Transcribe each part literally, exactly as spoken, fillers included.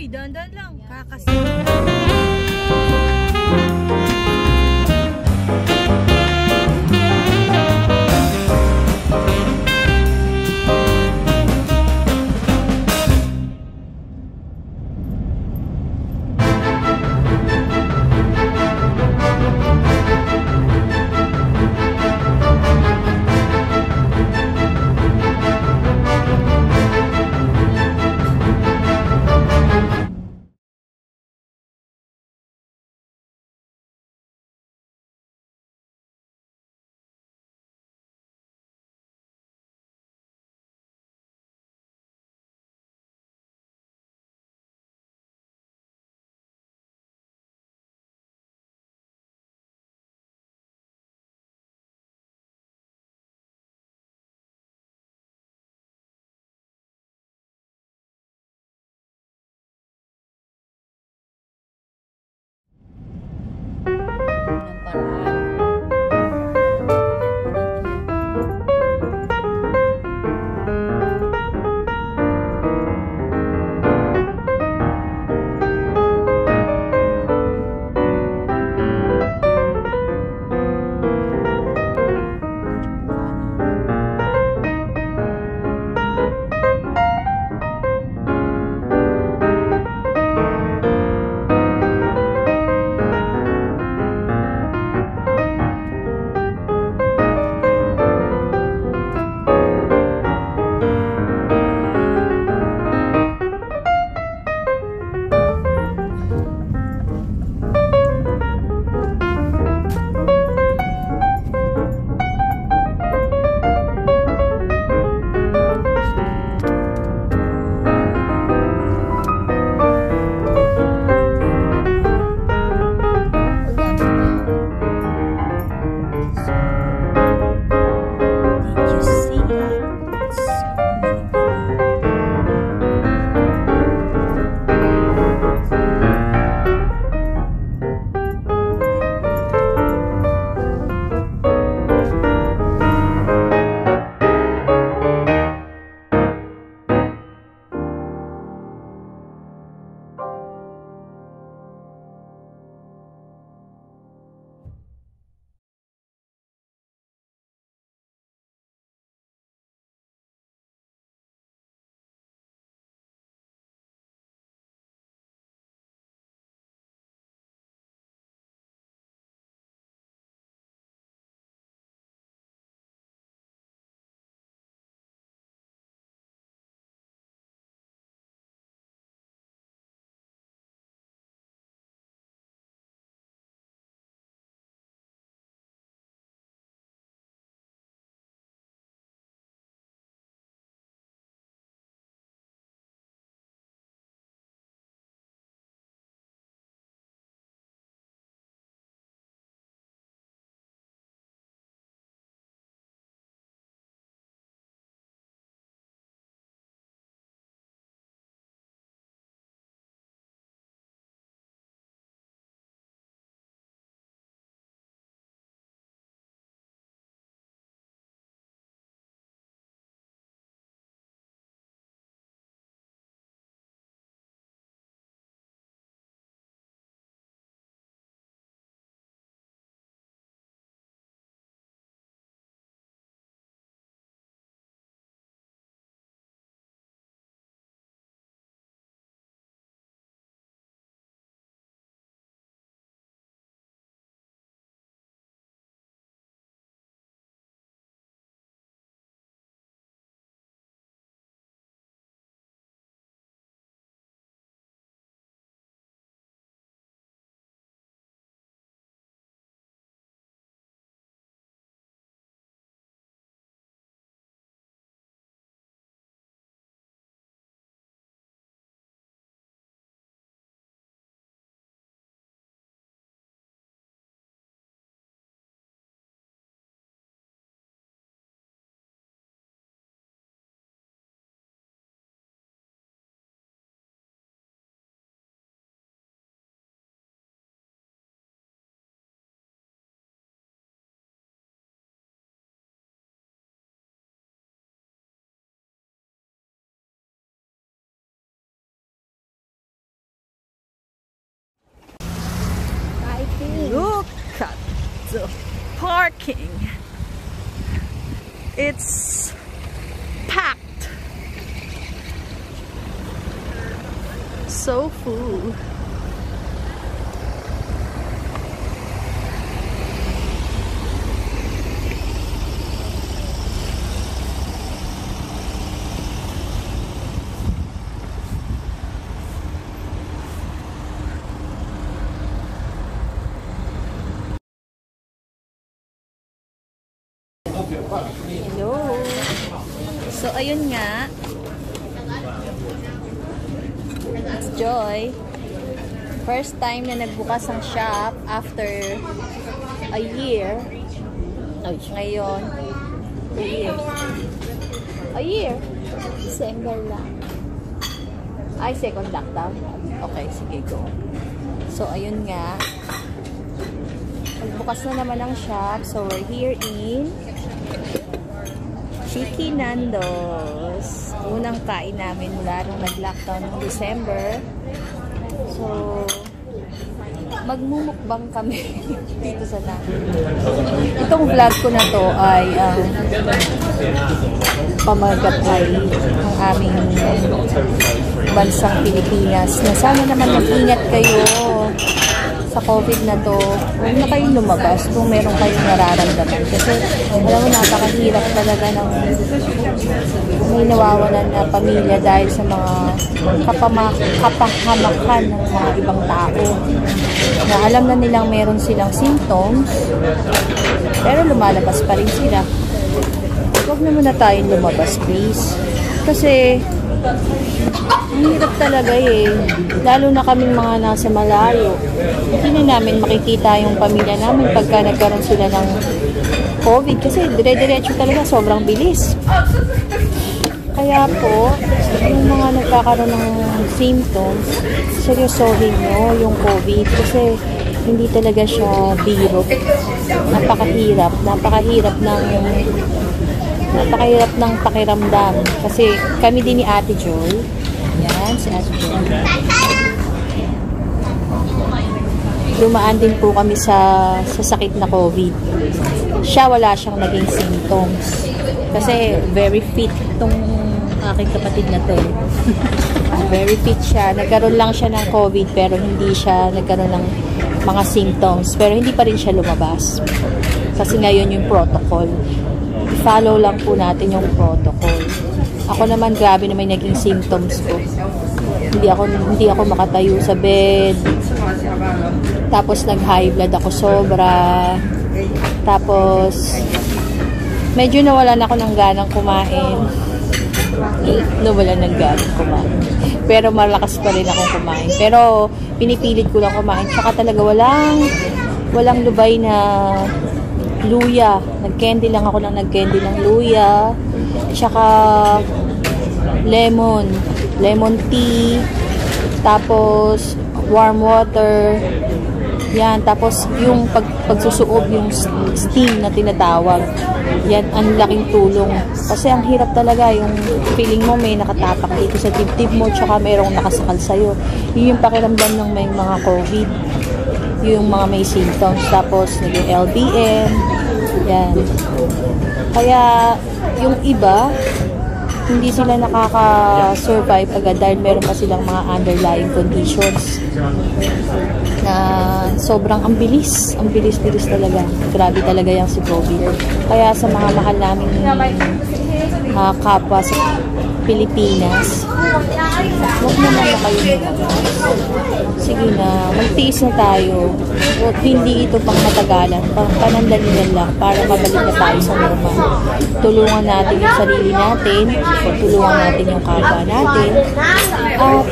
Uy, dahan-dahan lang. Kakasya. So, parking. It's packed. So full. Hello. So, ayun nga. It's Joy. First time na nagbukas ang shop after a year. Ay, ngayon. A year. A year. December lang. Ay, second lockdown. Okay, sige, go. So, ayun nga. Nagbukas na naman ang shop. So, we're here in Chicky Nando's. Unang kain namin mula nung nag-lockdown ng December. So, magmumukbang kami dito sa na. Itong vlog ko na to ay um, pamagatay ng aming bansang Pilipinas. Na sana naman mag-ingat kayo sa COVID na to. Huwag na kayong lumabas kung meron kayong nararamdaman. Kasi, alam mo, napakahirap talaga ng may nawawalan na pamilya dahil sa mga kapama, kapahamakan ng mga ibang tao. Na alam na nilang meron silang symptoms, pero lumalabas pa rin sila. Huwag na muna tayong lumabas, please. Kasi, ang hirap talaga eh. Lalo na kaming mga nasa malayo. Hindi na namin makikita yung pamilya namin pagka nagkaroon sila ng COVID. Kasi dire-diretso talaga, sobrang bilis. Kaya po, yung mga nagkakaroon ng symptoms, seryosohin nyo yung COVID. Kasi hindi talaga siya biro. Napakahirap. Napakahirap ng napakahirap ng pakiramdam. Kasi kami din ni Ate Joy. Yan, si Ate Joy. Dumaan din po kami sa, sa sakit na COVID. Siya, wala siyang naging symptoms. Kasi very fit itong aking kapatid na to. Very fit siya. Nagkaroon lang siya ng COVID pero hindi siya nagkaroon ng mga symptoms. Pero hindi pa rin siya lumabas. Kasi ngayon yung protocol. I-follow lang po natin yung protocol. Ako naman, grabe naman naging symptoms ko. Hindi ako, hindi ako makatayo sa bed. Tapos nag-high blood ako sobra. Tapos medyo nawalan ako ng ganang kumain. Nawalan ng ganang kumain. Pero malakas pa rin akong kumain. Pero pinipilit ko lang kumain. Tsaka talaga walang walang lubay na luya. Nag-candy lang ako ng nag-candy ng luya. Tsaka lemon. Lemon tea. Tapos warm water. Yan. Tapos yung pag, pagsusuob, yung steam na tinatawag. Yan, ang laking tulong. Kasi ang hirap talaga, yung feeling mo may nakatapak dito sa dibdib mo, tsaka mayroong nakasakal sa'yo. Yun yung pakiramdam ng may mga COVID. Yung mga may symptoms. Tapos, naging L B M. Yan. Kaya, yung iba, hindi sila nakaka-survive agad dahil meron pa silang mga underlying conditions na sobrang ang bilis. Ang bilis-bilis talaga. Grabe talaga yung si COVID. Kaya sa mga mahal namin uh, kapwa sa Pilipinas, huwag naman na kayo nila. Sige na, magtiis na tayo. Huwag hindi ito pang matagalan, pang panandalian lang para mabalik na tayo sa normal. Tulungan natin yung sarili natin, tulungan natin yung kapwa natin, at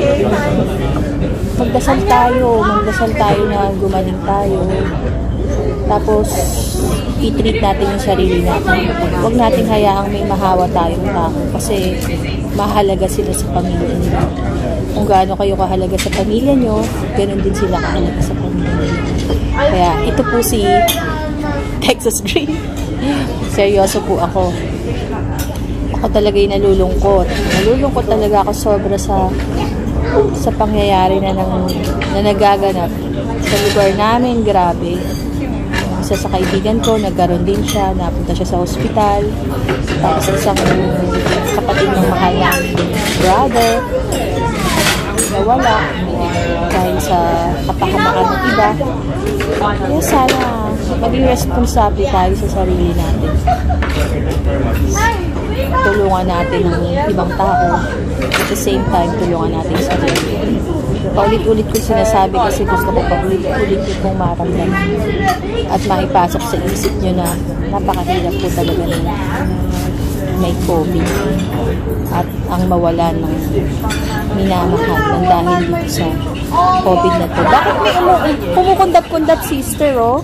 magdasal tayo, magdasal tayo na gumaling tayo. Tapos, i-treat natin yung sarili natin. Huwag natin hayaang may mahawa tayong tao kasi mahalaga sila sa pamilya nila. Kung gaano kayo kahalaga sa pamilya nyo, ganun din sila kahalaga sa pamilya nyo. Kaya, ito po si Texas Green. Seryoso po ako. Ako talaga yung nalulungkot. Nalulungkot talaga ako sobra sa sa pangyayari na, nang, na nagaganap sa lugar namin. Grabe. isa sa kaibigan ko, nagkaroon din siya, napunta siya sa ospital. Tapos isang kapatid ng mahal na brother, nawala dahil sa kapahamakan ng iba. Kaya sana maging responsable tayo sa sarili natin. Tulungan natin ang ibang tao. At the same time, tulungan natin sa sarili. Paulit-ulit ko sinasabi kasi gusto ko paulit-ulit ko pong maramdaman at maipasok sa isip nyo na napakahirap po talaga ng may COVID at ang mawalan ng minamahal ng dahil dito sa COVID na to. Bakit may kumukundat-kundat, sister, oh?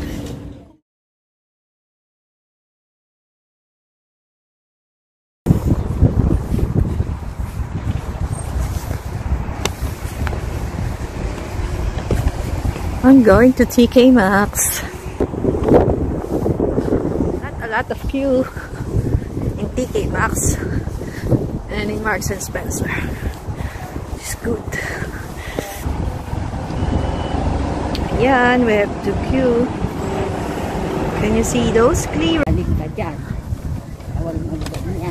I'm going to T K Maxx. Not a lot of queue in T K Maxx and in Marks and Spencer. It's good. Yan, we have to queue. Can you see those clear? Balik ka dyan. Awal mo niya.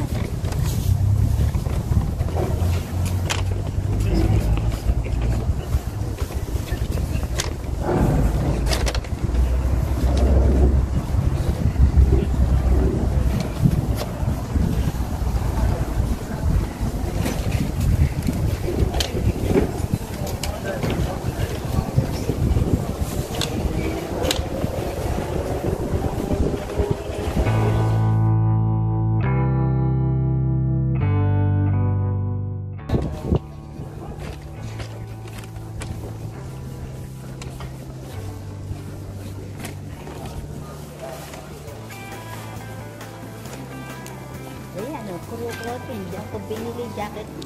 Ayan o, kuro-krotin. Diyan ko binili jacket mo.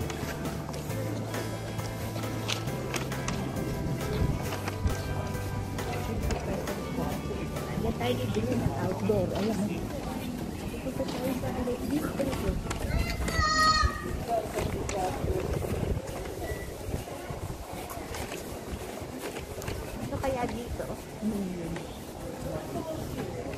Ayan tayo bibili ng outdoor. Ayan. Ito tayo sa district. Ano kaya dito? Hmm.